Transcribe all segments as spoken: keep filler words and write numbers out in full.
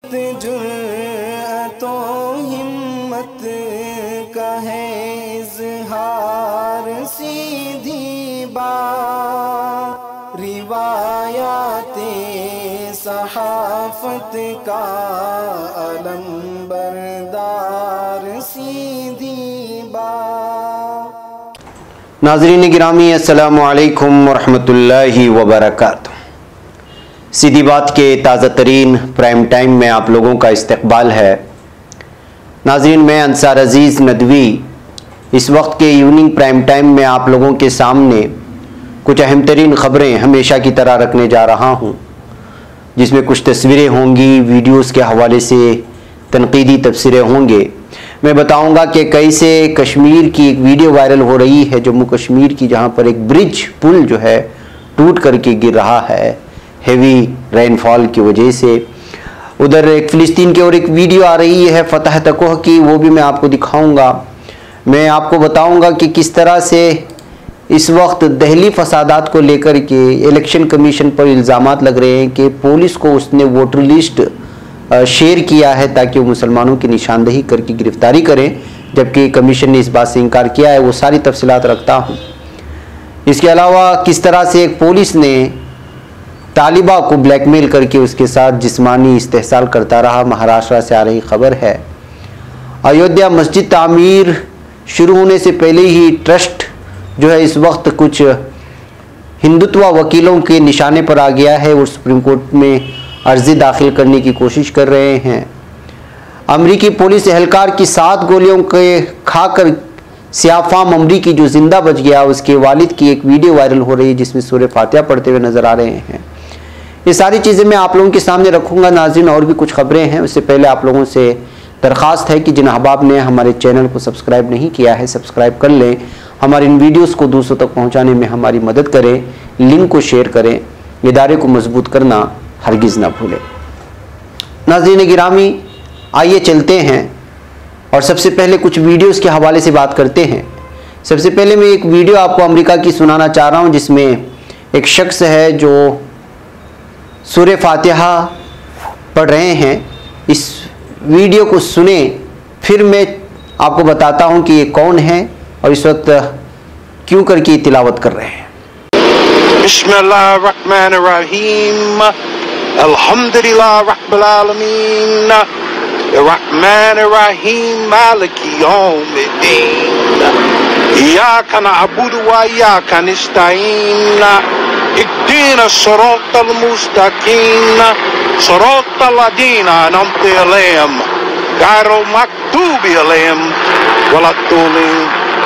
जुर्अतो हिम्मत का है इज़हार सीधी बात, रिवायाते सहाफत का अलम बरदार सीधी बात। नाज़रीन गिरामी अस्सलामु अलैकुम वरहमतुल्लाहि वबरकातुहू। सीधी बात के ताज़ा तरीन प्राइम टाइम में आप लोगों का इस्तकबाल है। नाज़रीन, मैं अंसार अजीज़ नदवी इस वक्त के इवनिंग प्राइम टाइम में आप लोगों के सामने कुछ अहम तरीन ख़बरें हमेशा की तरह रखने जा रहा हूँ, जिसमें कुछ तस्वीरें होंगी, वीडियोस के हवाले से तनकीदी तबसरे होंगे। मैं बताऊंगा कि कैसे कश्मीर की एक वीडियो वायरल हो रही है, जम्मू कश्मीर की, जहां पर एक ब्रिज पुल जो है टूट करके गिर रहा है हेवी रेनफॉल की वजह से। उधर एक फ़िलिस्तीन की और एक वीडियो आ रही है फतह तकोह की, वो भी मैं आपको दिखाऊंगा। मैं आपको बताऊंगा कि किस तरह से इस वक्त दहली फसादात को लेकर के इलेक्शन कमीशन पर इल्ज़ामात लग रहे हैं कि पुलिस को उसने वोटर लिस्ट शेयर किया है ताकि वो मुसलमानों की निशानदेही करके गिरफ्तारी करें, जबकि कमीशन ने इस बात से इनकार किया है। वो सारी तफसीलात रखता हूँ। इसके अलावा किस तरह से एक पुलिस ने तालिबा को ब्लैकमेल करके उसके साथ जिस्मानी इस्तेहसाल करता रहा, महाराष्ट्र से आ रही खबर है। अयोध्या मस्जिद तामीर शुरू होने से पहले ही ट्रस्ट जो है इस वक्त कुछ हिंदुत्व वकीलों के निशाने पर आ गया है और सुप्रीम कोर्ट में अर्जी दाखिल करने की कोशिश कर रहे हैं। अमरीकी पुलिस एहलकार की सात गोलियों के खाकर सियाफाम अमरीकी जो जिंदा बच गया, उसके वालिद की एक वीडियो वायरल हो रही है जिसमें सूरह फातिहा पढ़ते हुए नजर आ रहे हैं। ये सारी चीज़ें मैं आप लोगों के सामने रखूंगा। नाज़रीन, और भी कुछ खबरें हैं, उससे पहले आप लोगों से दरख्वास्त है कि जिन अहबाब ने हमारे चैनल को सब्सक्राइब नहीं किया है, सब्सक्राइब कर लें। हमारे इन वीडियोज़ को दूसरों तक पहुँचाने में हमारी मदद करें, लिंक को शेयर करें, इदारे को मजबूत करना हरगिज़ ना भूलें। नाज़रीन गिरामी, आइए चलते हैं और सबसे पहले कुछ वीडियोस के हवाले से बात करते हैं। सबसे पहले मैं एक वीडियो आपको अमेरिका की सुनाना चाह रहा हूं, जिसमें एक शख्स है जो सूरह फातिहा पढ़ रहे हैं। इस वीडियो को सुने, फिर मैं आपको बताता हूं कि ये कौन है और इस वक्त क्यों करके तिलावत कर रहे हैं। बिस्मिल्लाहिर्रहमानिर्रहीम, अल्हम्दुलिल्लाह रब्बिल आलमीन, अर्रहमानिर्रहीम, मालिकी यौमिद्दीन, इय्याका नअबुदु व इय्याका नस्तईन, इहदिना सिरातल मुस्तकीम, सिरातल लज़ीना अनअमता अलैहिम, गैरिल मग़दूबि अलैहिम वलद्दोलीन।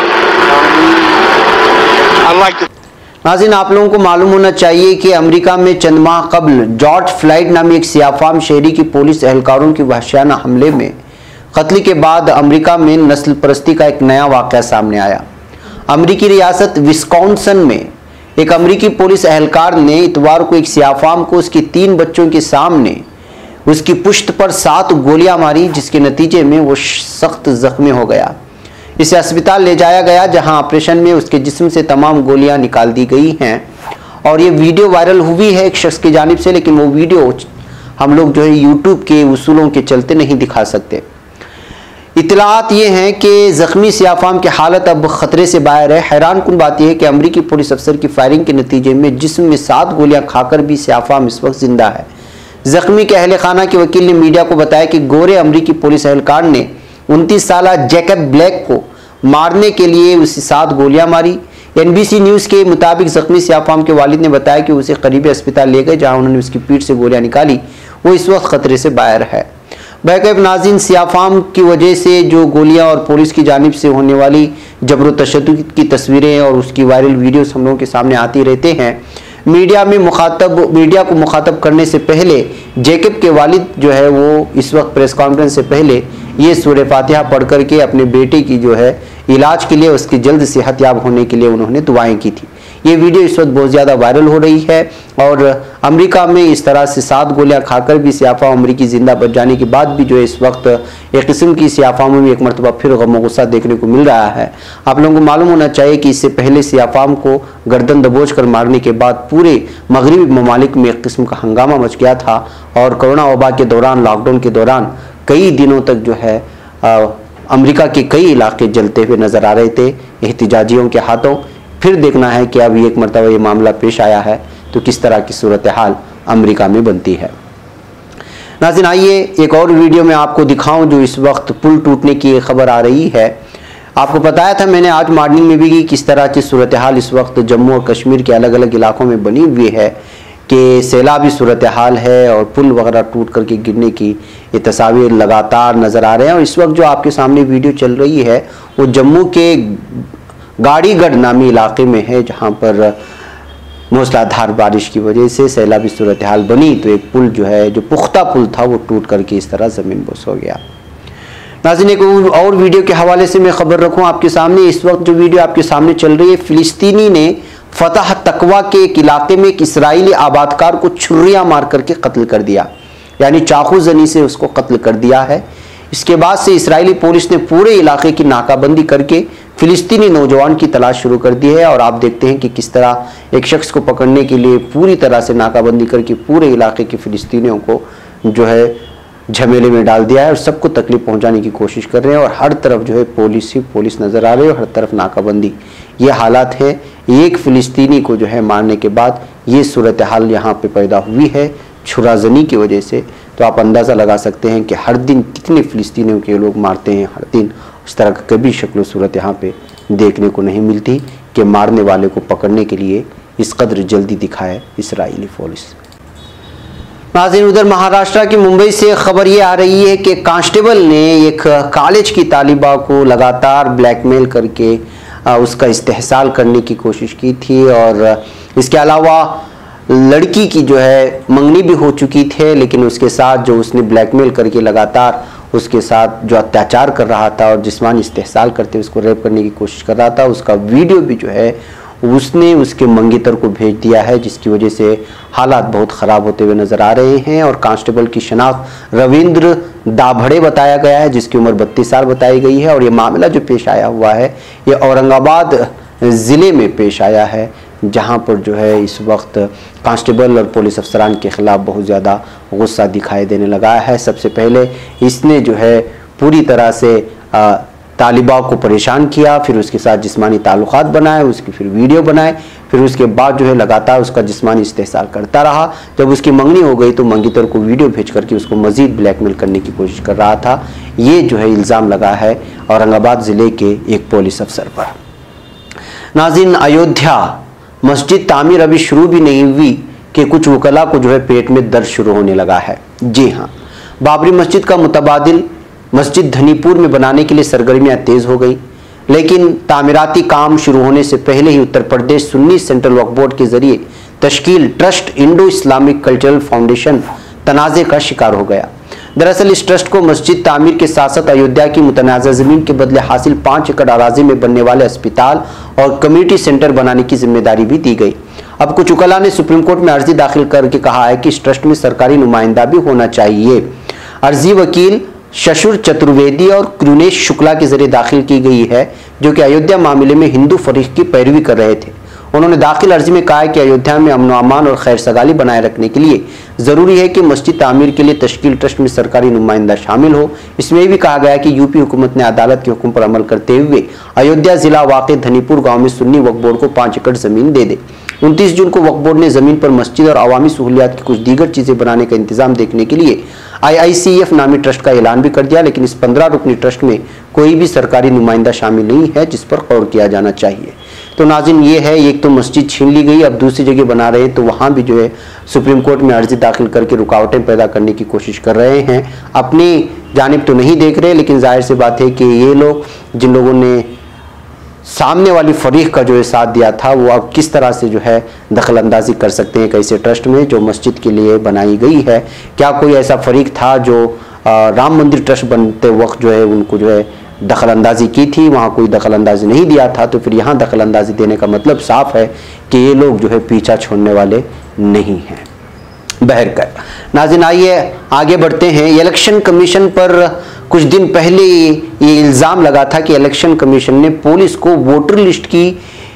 I'd like to नाज़रीन, आप लोगों को मालूम होना चाहिए कि अमेरिका में चंद माह कबल जॉर्ज फ्लाइड नामी एक सियाफाम शहरी की पुलिस एहलकारों की वहशियाना हमले में कत्ल के बाद अमेरिका में नस्ल परस्ती का एक नया वाक़या सामने आया। अमेरिकी रियासत विस्कॉन्सिन में एक अमेरिकी पुलिस एहलकार ने इतवार को एक सियाफाम को उसके तीन बच्चों के सामने उसकी पुश्त पर सात गोलियां मारी, जिसके नतीजे में वो सख्त जख्मी हो गया। इसे अस्पताल ले जाया गया, जहां ऑपरेशन में उसके जिस्म से तमाम गोलियां निकाल दी गई हैं और ये वीडियो वायरल हुई है एक शख्स की जानिब से, लेकिन वो वीडियो हम लोग जो है यूट्यूब के उसूलों के चलते नहीं दिखा सकते। इतलात ये हैं कि ज़ख्मी सियाफाम की हालत अब ख़तरे से बाहर है। हैरान कुन बात यह है कि अमरीकी पुलिस अफसर की फायरिंग के नतीजे में जिस्म में सात गोलियां खाकर भी सियाफाम इस वक्त जिंदा है। ज़ख्मी के अहल खाना के वकील ने मीडिया को बताया कि गोरे अमरीकी पुलिस एहलकार ने उनतीस साल जैकब ब्लैक को मारने के लिए उसे सात गोलियां मारी। एनबीसी न्यूज़ के मुताबिक ज़ख्मी सियाफाम के वालिद ने बताया कि उसे करीबी अस्पताल ले गए, जहां उन्होंने उसकी पीठ से गोलियां निकाली। वो इस वक्त ख़तरे से बाहर है। बैकअप नाज़रीन, सियाफाम की वजह से जो गोलियां और पुलिस की जानिब से होने वाली जबर तशद्दुद की तस्वीरें और उसकी वायरल वीडियोस हम लोगों के सामने आती रहते हैं। मीडिया में मुखातब मीडिया को मुखातब करने से पहले जैकब के वालिद जो है वो इस वक्त प्रेस कॉन्फ्रेंस से पहले ये सूरह फातिहा पढ़ करके अपने बेटे की जो है इलाज के लिए, उसकी जल्द सेहतयाब होने के लिए उन्होंने दुआएं की थी। ये वीडियो इस वक्त बहुत ज़्यादा वायरल हो रही है और अमेरिका में इस तरह से सात गोलियां खाकर भी सियाफा अमरीकी जिंदा बच जाने के बाद भी जो है इस वक्त एक किस्म की सियाफाम में एक मरतबा फिर गम गुस्सा देखने को मिल रहा है। आप लोगों को मालूम होना चाहिए कि इससे पहले सियाफाम को गर्दन दबोच कर मारने के बाद पूरे मगरबी ममालिक में एक किस्म का हंगामा मच गया था और कोरोना वबा के दौरान, लॉकडाउन के दौरान कई दिनों तक जो है अमेरिका के कई इलाके जलते हुए नजर आ रहे थे एहतिजाजियों के हाथों। फिर देखना है कि अब एक मरतबा ये मामला पेश आया है तो किस तरह की सूरत हाल अमेरिका में बनती है। नाज़रीन, आइए एक और वीडियो में आपको दिखाऊं जो इस वक्त पुल टूटने की खबर आ रही है। आपको बताया था मैंने आज मॉर्निंग में भी कि किस तरह की सूरत हाल इस वक्त जम्मू और कश्मीर के अलग अलग इलाकों में बनी हुई है कि सैलाबी सूरत हाल है और पुल वगैरह टूट करके गिरने की ये तस्वीर लगातार नज़र आ रहे हैं। और इस वक्त जो आपके सामने वीडियो चल रही है वो जम्मू के गाड़ीगढ़ नामी इलाके में है, जहाँ पर मूसलाधार बारिश की वजह से सैलाबी सूरत हाल बनी तो एक पुल जो है, जो पुख्ता पुल था, वो टूट करके इस तरह ज़मीन बोस हो गया। नाज़रीन, एक और वीडियो के हवाले से मैं ख़बर रखूँ आपके सामने। इस वक्त जो वीडियो आपके सामने चल रही है, फ़िलिस्तीनी ने फतह तकवा के एक इलाके में एक इसराइली आबादकार को छुरियाँ मार करके कत्ल कर दिया, यानी चाकू जनी से उसको कत्ल कर दिया है। इसके बाद से इसराइली पुलिस ने पूरे इलाके की नाकाबंदी करके फिलिस्तीनी नौजवान की तलाश शुरू कर दी है और आप देखते हैं कि किस तरह एक शख्स को पकड़ने के लिए पूरी तरह से नाकाबंदी करके पूरे इलाके के फिलिस्तीनियों को जो है झमेले में डाल दिया है और सबको तकलीफ पहुंचाने की कोशिश कर रहे हैं और हर तरफ जो है पुलिस ही पुलिस नज़र आ रही है और हर तरफ नाकाबंदी। ये हालात है, एक फ़िलिस्तीनी को जो है मारने के बाद ये सूरत हाल यहाँ पे पैदा हुई है छुराजनी की वजह से। तो आप अंदाज़ा लगा सकते हैं कि हर दिन कितने फ़िलिस्तीनियों के लोग मारते हैं हर दिन। उस तरह का कभी शक्ल सूरत यहाँ पे देखने को नहीं मिलती कि मारने वाले को पकड़ने के लिए इस कदर जल्दी दिखाए इसराइली पुलिस। नाज़रीन, उधर महाराष्ट्र की मुंबई से खबर ये आ रही है कि कांस्टेबल ने एक कॉलेज की तालिबा को लगातार ब्लैकमेल करके उसका इस्तेहसाल करने की कोशिश की थी और इसके अलावा लड़की की जो है मंगनी भी हो चुकी थे, लेकिन उसके साथ जो उसने ब्लैकमेल करके लगातार उसके साथ जो अत्याचार कर रहा था और जिस्मानी इस्तेहसाल करते उसको रेप करने की कोशिश कर रहा था, उसका वीडियो भी जो है उसने उसके मंगेतर को भेज दिया है, जिसकी वजह से हालात बहुत ख़राब होते हुए नज़र आ रहे हैं। और कांस्टेबल की शनाख्त रविंद्र दाभड़े बताया गया है, जिसकी उम्र बत्तीस साल बताई गई है। और ये मामला जो पेश आया हुआ है ये औरंगाबाद ज़िले में पेश आया है, जहां पर जो है इस वक्त कांस्टेबल और पुलिस अफसरान के ख़िलाफ़ बहुत ज़्यादा गुस्सा दिखाई देने लगा है। सबसे पहले इसने जो है पूरी तरह से आ, तालिबा को परेशान किया, फिर उसके साथ जिस्मानी ताल्लुकात बनाए, उसकी फिर वीडियो बनाए, फिर उसके बाद जो है लगातार उसका जिस्मानी इस्तेहसाल करता रहा। जब उसकी मंगनी हो गई तो मंगीतर को वीडियो भेज करके उसको मज़ीद ब्लैकमेल करने की कोशिश कर रहा था। ये जो है इल्ज़ाम लगा है औरंगाबाद ज़िले के एक पुलिस अफसर पर। नाज़रीन, अयोध्या मस्जिद तामीर अभी शुरू भी नहीं हुई कि कुछ वकला को जो है पेट में दर्द शुरू होने लगा है। जी हाँ, बाबरी मस्जिद का मुतबादिल मस्जिद धनीपुर में बनाने के लिए सरगर्मियां तेज हो गई, लेकिन तामीराती काम शुरू होने से पहले ही उत्तर प्रदेश सुन्नी सेंट्रल वक्फ बोर्ड के जरिए तश्कील trust Indo Islamic cultural foundation तनाज़े का शिकार हो गया। दरअसल इस ट्रस्ट को मस्जिद तामीर के साथ साथ अयोध्या की मुतनाज़ा ज़मीन के बदले हासिल पाँच एकड़ अराजी में बनने वाले अस्पताल और कम्युनिटी सेंटर बनाने की जिम्मेदारी भी दी गई। अब कुछ वकला ने सुप्रीम कोर्ट में अर्जी दाखिल करके कहा है कि इस ट्रस्ट में सरकारी नुमाइंदा भी होना चाहिए। अर्जी वकील शशुर चतुर्वेदी और कृनेश शुक्ला के जरिए दाखिल की गई है, जो कि अयोध्या मामले में हिंदू फरीक की पैरवी कर रहे थे। उन्होंने दाखिल अर्जी में कहा है कि अयोध्या में अमन अमान और खैर सगाली बनाए रखने के लिए ज़रूरी है कि मस्जिद तामीर के लिए तश्कील ट्रस्ट में सरकारी नुमाइंदा शामिल हो। इसमें भी कहा गया कि यूपी हुकूमत ने अदालत के हुक्म पर अमल करते हुए अयोध्या जिला वाक़े धनीपुर गाँव में सुन्नी वक्फ बोर्ड को पाँच एकड़ ज़मीन दे दे। उनतीस जून को वक्फ बोर्ड ने ज़मीन पर मस्जिद और अवामी सहूलियात की कुछ दीगर चीज़ें बनाने का इंतजाम देखने के लिए आई आई सी एफ नामी ट्रस्ट का ऐलान भी कर दिया, लेकिन इस पंद्रह रुकनी ट्रस्ट में कोई भी सरकारी नुमाइंदा शामिल नहीं है जिस पर गौर किया जाना चाहिए। तो नाज़रीन, ये है, एक तो मस्जिद छीन ली गई, अब दूसरी जगह बना रहे हैं, तो वहाँ भी जो है सुप्रीम कोर्ट में अर्जी दाखिल करके रुकावटें पैदा करने की कोशिश कर रहे हैं। अपनी जानिब तो नहीं देख रहे, लेकिन जाहिर सी बात है कि ये लोग जिन लोगों ने सामने वाली फरीक का जो है साथ दिया था, वो अब किस तरह से जो है दखल अंदाजी कर सकते हैं कैसे ट्रस्ट में जो मस्जिद के लिए बनाई गई है। क्या कोई ऐसा फरीक था जो राम मंदिर ट्रस्ट बनते वक्त जो है उनको जो है दखल अंदाजी की थी, वहाँ कोई दखल अंदाजी नहीं दिया था, तो फिर यहाँ दखल अंदाजी देने का मतलब साफ है कि ये लोग जो है पीछा छोड़ने वाले नहीं हैं। बहरकर नाज़रीन, आइए आगे बढ़ते हैं। इलेक्शन कमीशन पर कुछ दिन पहले ये इल्ज़ाम लगा था कि इलेक्शन कमीशन ने पुलिस को वोटर लिस्ट की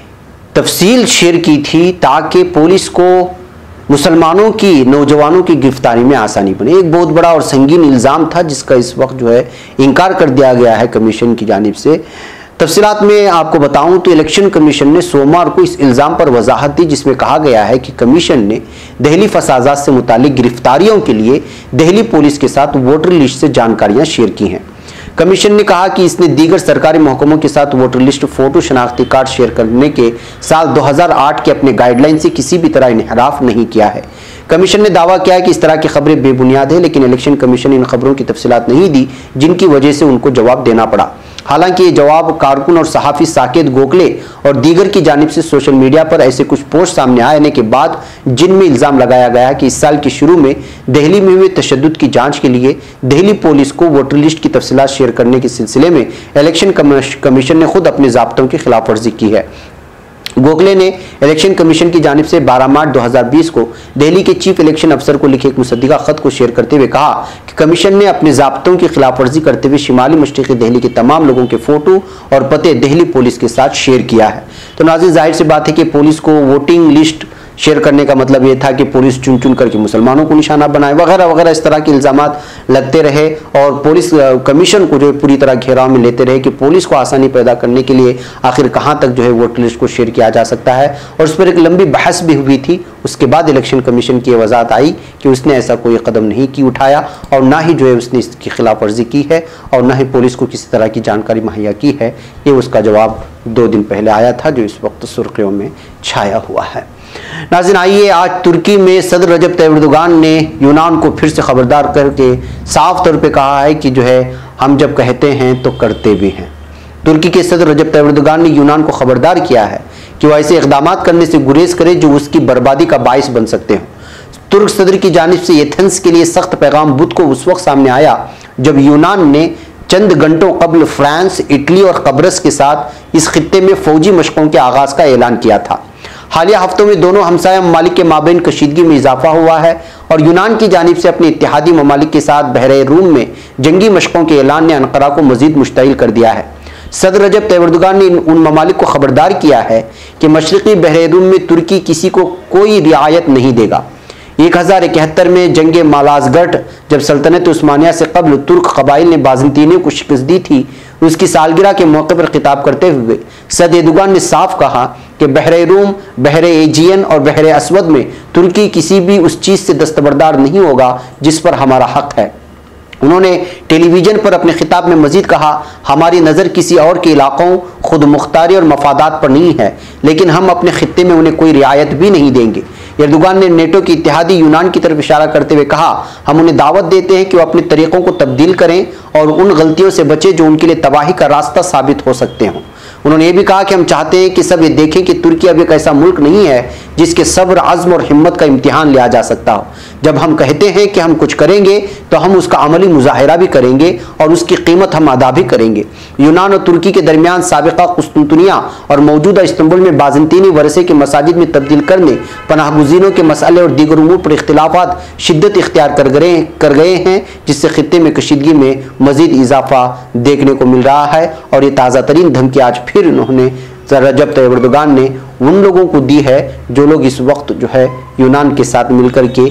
तफसील शेयर की थी ताकि पुलिस को मुसलमानों की, नौजवानों की गिरफ्तारी में आसानी बने। एक बहुत बड़ा और संगीन इल्ज़ाम था जिसका इस वक्त जो है इनकार कर दिया गया है कमीशन की जानिब से। तफसीलात में आपको बताऊं तो इलेक्शन कमीशन ने सोमवार को इस इल्ज़ाम पर वजाहत दी जिसमें कहा गया है कि कमीशन ने दहली फसादात से मुतालिक गिरफ्तारियों के लिए दहली पुलिस के साथ वोटर लिस्ट से जानकारियां शेयर की हैं। कमीशन ने कहा कि इसने दीगर सरकारी महकमों के साथ वोटर लिस्ट, फोटो, शनाख्ती कार्ड शेयर करने के साल दो हज़ार आठ के अपने गाइडलाइन से किसी भी तरह इनहराफ नहीं किया है। कमीशन ने दावा किया है कि इस तरह की खबरें बेबुनियाद है, लेकिन इलेक्शन कमीशन ने इन खबरों की तफसीलात नहीं दी जिनकी वजह से उनको जवाब देना पड़ा। हालांकि ये जवाब कारकुन और सहाफ़ी साकेत गोखले और दीगर की जानिब से सोशल मीडिया पर ऐसे कुछ पोस्ट सामने आने के बाद जिनमें इल्ज़ाम लगाया गया है कि इस साल के शुरू में दिल्ली में हुए तशद्दुद की जांच के लिए दिल्ली पुलिस को वोटर लिस्ट की तफसीलात शेयर करने के सिलसिले में इलेक्शन कमीशन ने खुद अपने ज़ाब्तों की खिलाफ वर्जी की है। गोखले ने इलेक्शन कमीशन की जानिब से बारह मार्च दो हज़ार बीस को दिल्ली के चीफ इलेक्शन अफसर को लिखे एक मुसद्दिका खत को शेयर करते हुए कहा कि कमीशन ने अपने ज़ाब्तों की खिलाफ वर्जी करते हुए शिमाली मशरिकी दिल्ली के तमाम लोगों के फोटो और पते दिल्ली पुलिस के साथ शेयर किया है। तो नाज़रीन, जाहिर सी बात है कि पुलिस को वोटिंग लिस्ट शेयर करने का मतलब ये था कि पुलिस चुन चुन करके मुसलमानों को निशाना बनाए वगैरह वगैरह इस तरह के इल्ज़ामात लगते रहे और पुलिस कमीशन को जो पूरी तरह घेराव में लेते रहे कि पुलिस को आसानी पैदा करने के लिए आखिर कहाँ तक जो है वोटर लिस्ट को शेयर किया जा सकता है। और उस पर एक लंबी बहस भी हुई थी। उसके बाद इलेक्शन कमीशन की वजाहत आई कि उसने ऐसा कोई कदम नहीं की उठाया और ना ही जो है उसने इसकी खिलाफ वर्जी की है और ना ही पुलिस को किसी तरह की जानकारी मुहैया की है। ये उसका जवाब दो दिन पहले आया था जो इस वक्त सुर्खियों में छाया हुआ है। नाज़रीन, आइए आज तुर्की में सदर रजब तैयब एर्दोगान ने यूनान को फिर से खबरदार करके साफ तौर पे कहा है कि जो है हम जब कहते हैं तो करते भी हैं। तुर्की के सदर रजब तैयब एर्दोगान ने यूनान को खबरदार किया है कि वह ऐसे इक़दाम करने से गुरेज करे जो उसकी बर्बादी का बाइस बन सकते हों। तुर्क सदर की जानिब से एथेंस के लिए सख्त पैगाम बुध को उस वक्त सामने आया जब यूनान ने चंद घंटों कबल फ्रांस, इटली और कब्रस के साथ इस खित्ते में फौजी मशकों के आगाज का ऐलान किया था। हालिया हफ्तों में दोनों हमसाया ममालिक के माबैन कशीदगी में इजाफा हुआ है और यूनान की जानिब से अपने इत्तेहादी ममालिक के साथ बहरे रूम में जंगी मशकों के ऐलान ने अनकरा को मजीद मुश्तइल कर दिया है। सदर रजब तैयब एर्दोगान ने उन ममालिक को खबरदार किया है कि मशरक़ी बहरे रूम में तुर्की किसी को कोई रियायत नहीं देगा। एक हज़ार इकहत्तर में जंग मालाजगढ़ जब सल्तनत उस्मानिया से कबल तुर्क कबाइल ने बाज़ंतीनियों को शिकस्त दी थी, उसकी सालगिरह के मौके पर खिताब करते हुए सदर एर्दोगान ने साफ कहा कि बहरे रूम, बहरे एजियन और बहरे असवद में तुर्की किसी भी उस चीज़ से दस्तबरदार नहीं होगा जिस पर हमारा हक है। उन्होंने टेलीविज़न पर अपने खिताब में मजीद कहा, हमारी नज़र किसी और के इलाकों, खुद मुख्तारी और मफादात पर नहीं है, लेकिन हम अपने खित्ते में उन्हें कोई रियायत भी नहीं देंगे। एर्दोगान ने नेटो की इत्तेहादी यूनान की तरफ इशारा करते हुए कहा, हम उन्हें दावत देते हैं कि वो अपने तरीक़ों को तब्दील करें और उन गलतियों से बचें जो उनके लिए तबाही का रास्ता साबित हो सकते हों। उन्होंने ये भी कहा कि हम चाहते हैं कि सब ये देखें कि तुर्की अब एक ऐसा मुल्क नहीं है जिसके सब्र, अज़्म और हिम्मत का इम्तिहान लिया जा सकता हो। जब हम कहते हैं कि हम कुछ करेंगे तो हम उसका अमली मुजाहिरा भी करेंगे और उसकी कीमत हम अदा भी करेंगे। यूनान और तुर्की के दरमियान साबिक़ा कुस्तुनतुनिया और मौजूदा इस्तांबुल में बाज़ंतीनी वरसे के मसाजिद में तब्दील करने, पनाहगुज़ीनों के मसले और दीगर उमूर पर इख्तिलाफ़ात शिद्दत इख्तियार कर गए कर गए हैं, जिससे खित्ते में कशीदगी में मज़ीद इजाफा देखने को मिल रहा है। और ये ताज़ा तरीन धमकी आज फिर उन्होंने रजब तैयब एर्दोगान ने उन लोगों को दी है जो लोग इस वक्त जो है यूनान के साथ मिलकर के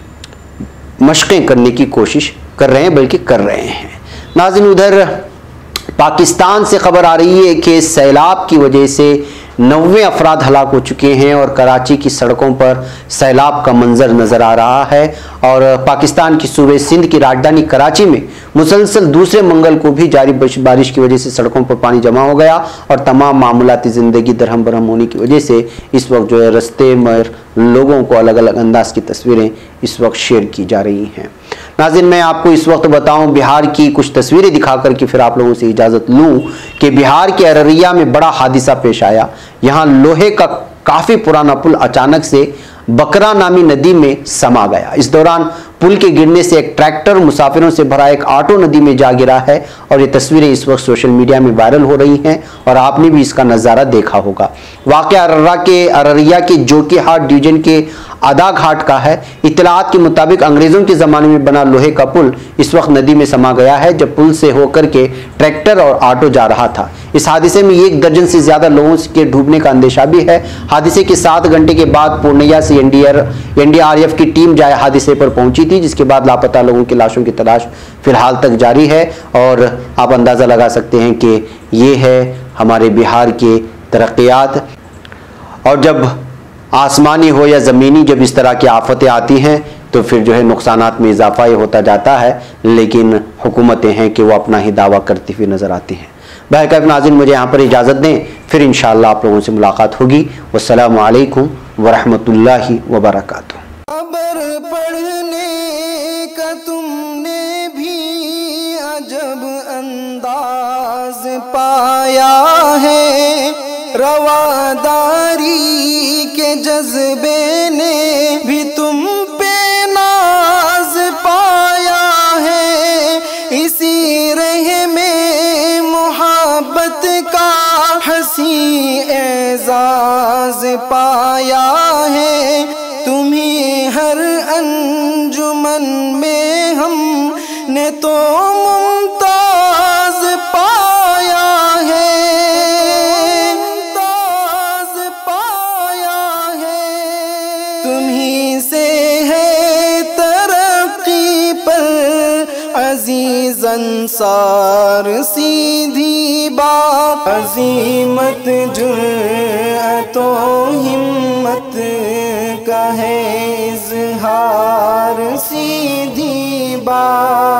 मशक़ें करने की कोशिश कर रहे हैं, बल्कि कर रहे हैं। नाज़रीन, उधर पाकिस्तान से खबर आ रही है कि सैलाब की वजह से नब्बे अफराद हलाक हो चुके हैं और कराची की सड़कों पर सैलाब का मंजर नज़र आ रहा है। और पाकिस्तान की सूबे सिंध की राजधानी कराची में मुसलसल दूसरे मंगल को भी जारी बारिश की वजह से सड़कों पर पानी जमा हो गया और तमाम मामूलाती ज़िंदगी दरहम बरहम होने की वजह से इस वक्त जो है रस्ते में लोगों को अलग अलग अंदाज की तस्वीरें इस वक्त शेयर की जा रही हैं। नाज़रीन, मैं आपको इस वक्त बताऊं बिहार की कुछ तस्वीरें दिखा कर के फिर आप लोगों से इजाज़त लूं कि बिहार के अररिया में बड़ा हादिसा पेश आया। यहाँ लोहे का काफ़ी पुराना पुल अचानक से बकरा नामी नदी में समा गया। इस दौरान पुल के गिरने से एक ट्रैक्टर मुसाफिरों से भरा एक ऑटो नदी में जा गिरा है और ये तस्वीरें इस वक्त सोशल मीडिया में वायरल हो रही हैं और आपने भी इसका नज़ारा देखा होगा। वाक़या अररिया के अररिया के जोकीहाट डिवीजन के आधा घाट का है। इत्तलात के मुताबिक अंग्रेज़ों के ज़माने में बना लोहे का पुल इस वक्त नदी में समा गया है, जब पुल से होकर के ट्रैक्टर और ऑटो जा रहा था। इस हादसे में एक दर्जन से ज़्यादा लोगों के डूबने का अंदेशा भी है। हादसे के सात घंटे के बाद पूर्णिया से एनडीआरएफ की टीम जाए हादसे पर पहुंची थी, जिसके बाद लापता लोगों की लाशों की तलाश फिलहाल तक जारी है। और आप अंदाज़ा लगा सकते हैं कि ये है हमारे बिहार के तरक्यात। और जब आसमानी हो या ज़मीनी, जब इस तरह की आफतें आती हैं तो फिर जो है नुकसानात में इजाफा ही होता जाता है, लेकिन हुकूमतें हैं कि वो अपना ही दावा करती हुई नज़र आती हैं। बहरकैफ नाज़रीन, मुझे यहाँ पर इजाज़त दें, फिर इंशाअल्लाह आप लोगों से मुलाकात होगी। वस्सलामु अलैकुम वरहमतुल्लाहि वबरकातुहू। खबर पढ़ने का तुमने भी अजब अंदाज पाया है, रवादारी के जज्बे ने भी तुम पे नाज पाया है, इसी रह में मोहब्बत का हंसी एजाज पाया है। तुम्ही हर अंजुमन में हमने तो मुमताज पाया है, मुमताज पाया है। तुम्ही से है तरक्की पर अजीज अंसार सीधी बात, अजीमत जुर्अतो हिम्मत का है इज़हार सीधी बात।